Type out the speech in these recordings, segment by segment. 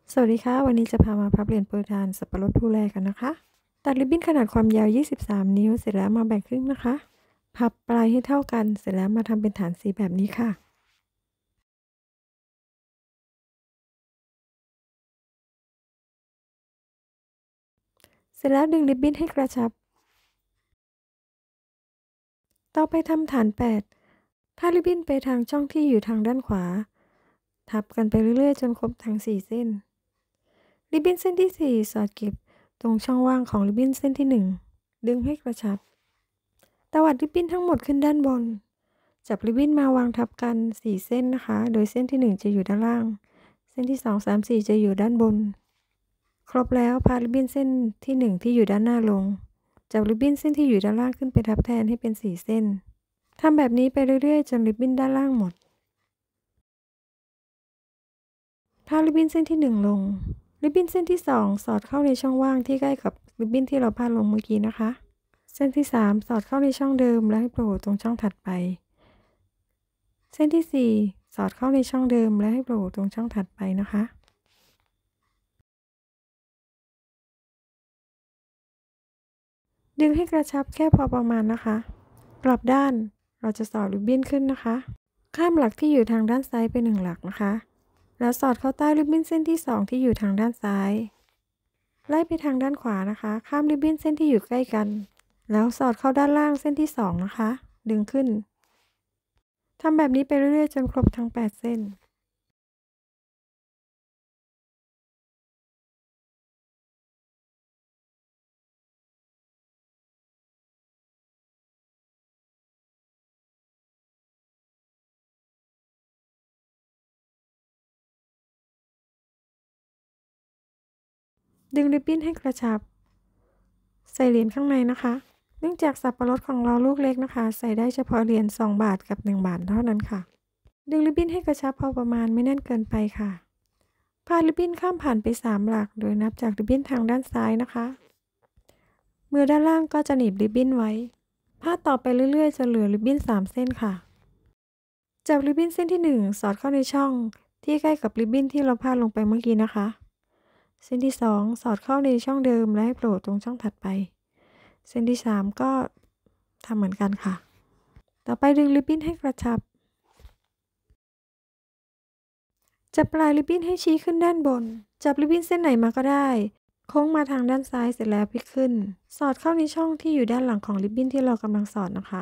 สวัสดีค่ะ วันนี้จะพามาพับเหรียญโปรยทานสับปะรดภูแลกันนะคะ ตัดริบบิ้นขนาดความยาว 23 นิ้ว เสร็จแล้วมาแบ่งครึ่งนะคะ พับปลายให้เท่ากัน เสร็จแล้วมาทำเป็นฐานสีแบบนี้ค่ะ เสร็จแล้วดึงริบบิ้นให้กระชับ ต่อไปทำฐาน 8พาดริบบิ้นไปทางช่องที่อยู่ทางด้านขวา ทับกันไปเรื่อยๆจนครบทั้ง 4 เส้น ริบบิ้นเส้นที่ 4 สอดเก็บตรงช่องว่างของริบบิ้นเส้นที่ 1 ดึงให้กระชับ ตวัดริบบิ้นทั้งหมดขึ้นด้านบน จับริบบิ้นมาวางทับกัน 4 เส้นนะคะ โดยเส้นที่ 1 จะอยู่ด้านล่าง เส้นที่ 2 3 4 จะอยู่ด้านบน ครบแล้วพาริบบิ้นเส้นที่ 1 ที่อยู่ด้านหน้าลง จับริบบิ้นเส้นที่อยู่ด้านล่างขึ้นไปทับแทนให้เป็น 4 เส้น ทำแบบนี้ไปเรื่อยๆจนริบบิ้นด้านล่างหมด พาดริบบิ้นเส้นที่ 1 ลง ริบบิ้นเส้นที่ 2 สอดเข้าในช่องว่างที่ใกล้กับริบบิ้นที่เราพาดลงเมื่อกี้นะคะ เส้นที่ 3 สอดเข้าในช่องเดิมและให้โผล่ตรงช่องถัดไป เส้นที่ 4 สอดเข้าในช่องเดิมและให้โผล่ตรงช่องถัดไปนะคะ ดึงให้กระชับแค่พอประมาณนะคะ กลับด้านเราจะสอดริบบิ้นขึ้นนะคะ ข้ามหลักที่อยู่ทางด้านซ้ายไป1 หลักนะคะ แล้วสอดเข้าใต้ริบบิ้นเส้นที่ 2 ที่อยู่ทางด้านซ้าย ไล่ไปทางด้านขวานะคะ ข้ามริบบิ้นเส้นที่อยู่ใกล้กัน แล้วสอดเข้าด้านล่างเส้นที่ 2 นะคะ ดึงขึ้น ทำแบบนี้ไปเรื่อยๆจนครบทั้ง 8 เส้น ดึงริบบิ้นให้กระชับ ใส่เหรียญข้างในนะคะ เนื่องจากสับปะรดของเราลูกเล็กนะคะ ใส่ได้เฉพาะเหรียญ2 บาทกับ1 บาทเท่านั้นค่ะ ดึงริบบิ้นให้กระชับพอประมาณไม่แน่นเกินไปค่ะ พาดริบบิ้นข้ามผ่านไป 3 หลักโดยนับจากริบบิ้นทางด้านซ้ายนะคะ มือด้านล่างก็จะหนีบริบบิ้นไว้ พาดต่อไปเรื่อยๆจนเหลือริบบิ้น3 เส้นค่ะ จับริบบิ้นเส้นที่ 1 สอดเข้าในช่องที่ใกล้กับริบบิ้นที่เราพาดลงไปเมื่อกี้นะคะ เส้นที่ 2 สอดเข้าในช่องเดิมและให้โผล่ตรงช่องถัดไป เส้นที่ 3 ก็ทำเหมือนกันค่ะ ต่อไปดึงริบบิ้นให้กระชับ จับปลายริบบิ้นให้ชี้ขึ้นด้านบน จับริบบิ้นเส้นไหนมาก็ได้ โค้งมาทางด้านซ้ายเสร็จแล้วพลิกขึ้น สอดเข้าในช่องที่อยู่ด้านหลังของริบบิ้นที่เรากำลังสอดนะคะ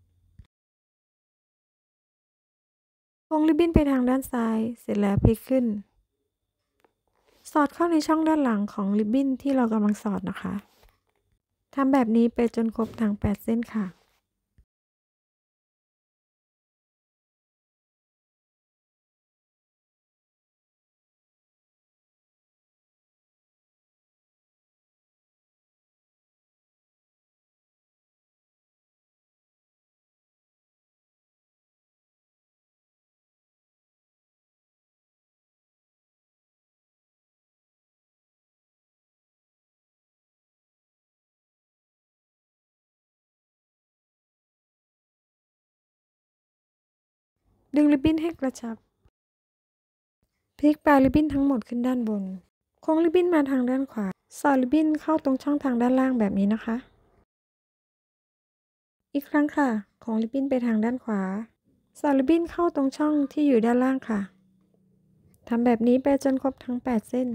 โค้งริบบิ้นไปทางด้านซ้าย เสร็จแล้วพลิกขึ้น สอดเข้าในช่องด้านหลังของริบบิ้นที่เรากำลังสอดนะคะ ทำแบบนี้ไปจนครบทั้ง 8 เส้นค่ะ ดึงริบบิ้นให้กระชับ พลิกปลายริบบิ้นทั้งหมดขึ้นด้านบน โค้งริบบิ้นมาทางด้านขวา สอดริบบิ้นเข้าตรงช่องทางด้านล่างแบบนี้นะคะ อีกครั้งค่ะ โค้งริบบิ้นไปทางด้านขวา สอดริบบิ้นเข้าตรงช่องที่อยู่ด้านล่างค่ะ ทำแบบนี้ไปจนครบทั้ง 8 เส้น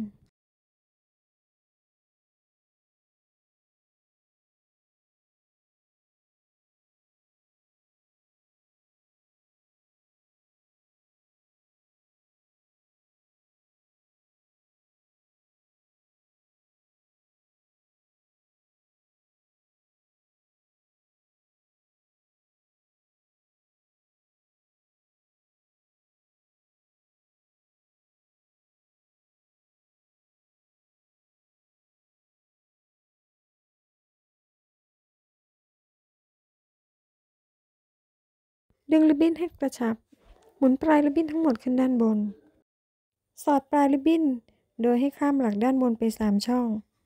ดึงริบบิ้นให้กระชับ หมุนปลายริบบิ้นทั้งหมดขึ้นด้านบน สอดปลายริบบิ้นโดยให้ข้ามหลักด้านบนไป 3 ช่อง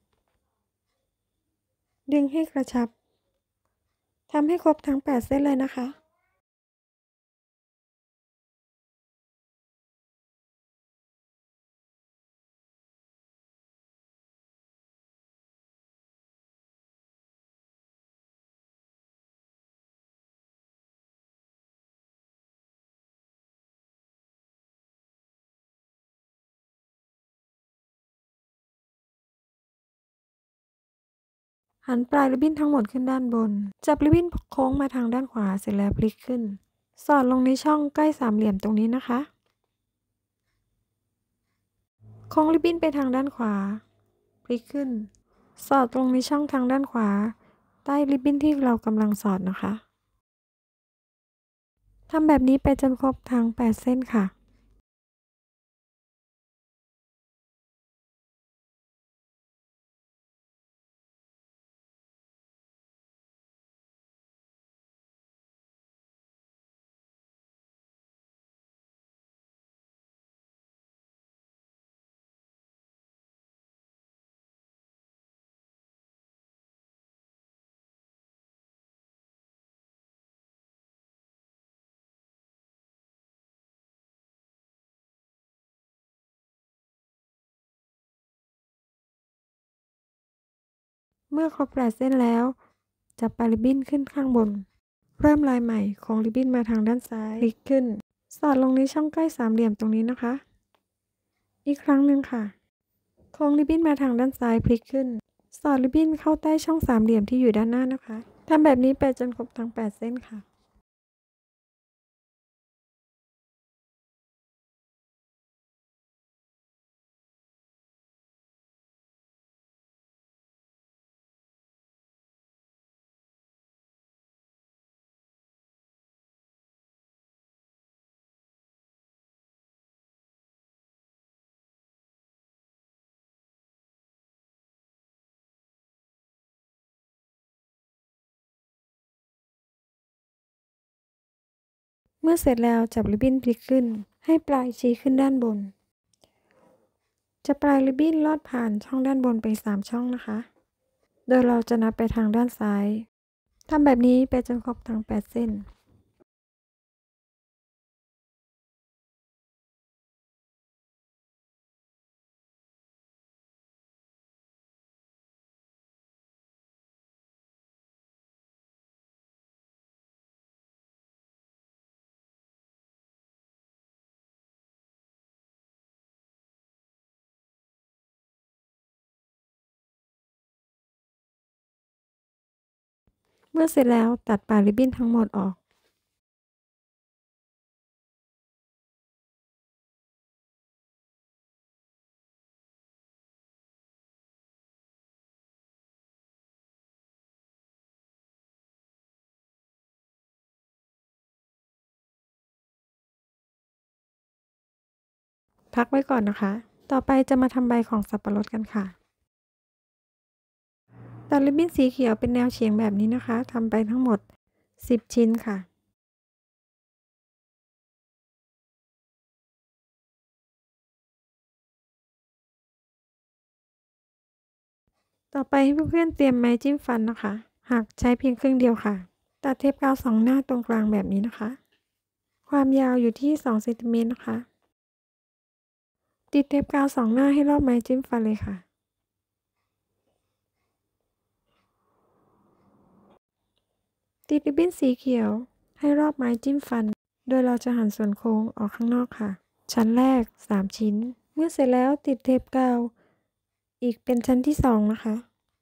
ดึงให้กระชับ ทำให้ครบทั้ง 8 เส้นเลยนะคะหันปลายริบบิ้นทั้งหมดขึ้นด้านบนจับริบบิ้นโค้งมาทางด้านขวาเสร็จแล้วพลิกขึ้นสอดลงในช่องใกล้สามเหลี่ยมตรงนี้นะคะโค้งริบบิ้นไปทางด้านขวาพลิกขึ้นสอดลงในช่องทางด้านขวาใต้ริบบิ้นที่เรากำลังสอดนะคะทำแบบนี้ไปจนครบทั้ง8เส้นค่ะเมื่อครบ8เส้นแล้วจับปลายริบบิ้นขึ้นข้างบนเริ่มลายใหม่โค้งริบบิ้นมาทางด้านซ้ายพลิกขึ้นสอดลงในช่องใกล้สามเหลี่ยมตรงนี้นะคะอีกครั้งหนึ่งค่ะโค้งริบบิ้นมาทางด้านซ้ายพลิกขึ้นสอดริบบิ้นเข้าใต้ช่องสามเหลี่ยมที่อยู่ด้านหน้านะคะทำแบบนี้ไปจนครบทั้ง8เส้นค่ะเมื่อเสร็จแล้วจับริบบิ้นพลิกขึ้นให้ปลายชี้ขึ้นด้านบนจะปลายริบบิ้นลอดผ่านช่องด้านบนไป3ช่องนะคะโดยเราจะนับไปทางด้านซ้ายทำแบบนี้ไปจนครบทั้ง8เส้นเมื่อเสร็จแล้วตัดปลายริบบิ้นทั้งหมดออกพักไว้ก่อนนะคะต่อไปจะมาทำใบของสับปะรดกันค่ะตัดริบบิ้นสีเขียวเป็นแนวเฉียงแบบนี้นะคะทำไปทั้งหมด10ชิ้นค่ะต่อไปให้เพื่อนๆเตรียมไม้จิ้มฟันนะคะหักใช้เพียงครึ่งเดียวค่ะตัดเทปกาว2หน้าตรงกลางแบบนี้นะคะความยาวอยู่ที่2เซนติเมตรนะคะติดเทปกาว2หน้าให้รอบไม้จิ้มฟันเลยค่ะติดริบบิ้นสีเขียวให้รอบไม้จิ้มฟันโดยเราจะหั่นส่วนโค้งออกข้างนอกค่ะชั้นแรก3ชิ้นเมื่อเสร็จแล้วติดเทปกาวอีกเป็นชั้นที่2นะคะ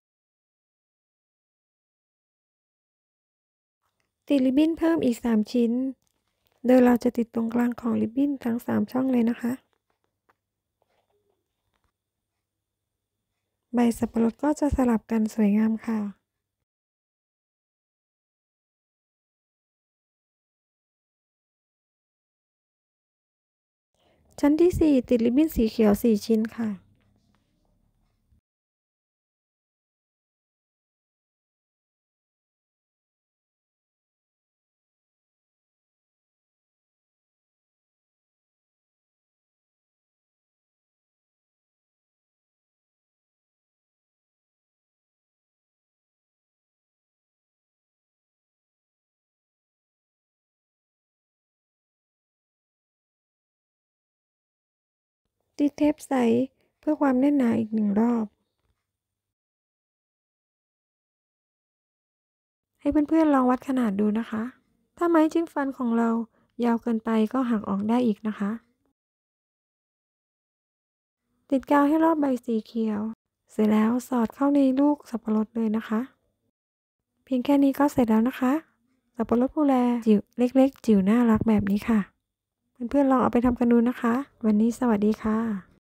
ติดริบบิ้นเพิ่มอีก3ชิ้นโดยเราจะติดตรงกลางของริบบิ้นทั้ง3ช่องเลยนะคะใบสับปะรดก็จะสลับกันสวยงามค่ะชั้นที่4ติดริบบิ้นสีเขียว4ชิ้นค่ะติดเทปใสเพื่อความแน่นหนาอีก1รอบให้เพื่อนๆลองวัดขนาดดูนะคะถ้าไม้จิ้มฟันของเรายาวเกินไปก็หักออกได้อีกนะคะติดกาวให้รอบใบสีเขียวเสร็จแล้วสอดเข้าในลูกสับปะรดเลยนะคะ เพียงแค่นี้ก็เสร็จแล้วนะคะ สับปะรดภูแลจิ๋วเล็กๆจิ๋วน่ารักแบบนี้ค่ะ เพื่อนๆลองเอาไปทำกันดูนะคะ วันนี้สวัสดีค่ะ